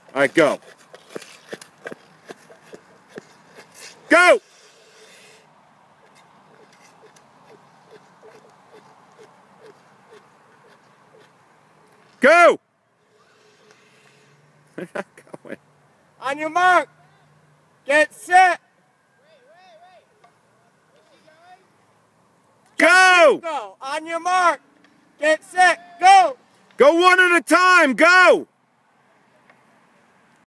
All right, go. Go! Go! They're not going. On your mark. Get set. Go! Go. On your mark. Get set. Go. Go one at a time. Go!